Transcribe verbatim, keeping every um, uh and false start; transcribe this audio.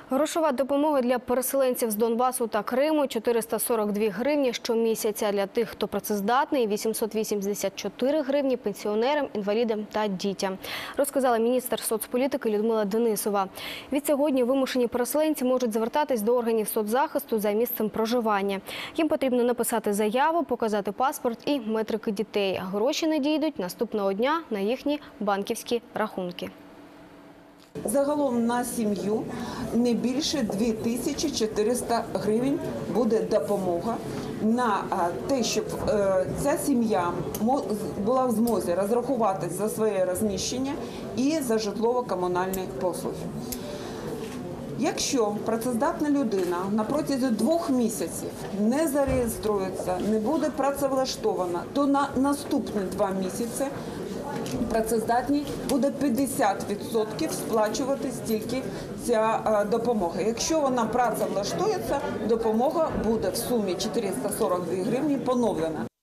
Грошова допомога для переселенців з Донбасу та Криму – чотириста сорок дві гривні щомісяця для тих, хто працездатний, вісімсот вісімдесят чотири гривні пенсіонерам, інвалідам та дітям, розказала міністр соцполітики Людмила Денисова. Відсьогодні вимушені переселенці можуть звертатись до органів соцзахисту за місцем проживання. Їм потрібно написати заяву, показати паспорт і метрики дітей. Гроші надійдуть наступного дня на їхні банківські рахунки. Загалом на сім'ю не більше дві тисячі чотириста гривень буде допомога на те, щоб ця сім'я була в змозі розрахуватись за своє розміщення і за житлово-комунальні послуги. Якщо працездатна людина на протязі двох місяців не зареєструється, не буде працевлаштована, то на наступні два місяці працездатній буде п'ятдесят відсотків сплачувати стільки ця допомога. Якщо вона працевлаштується, допомога буде в сумі чотириста сорок дві гривні поновлена.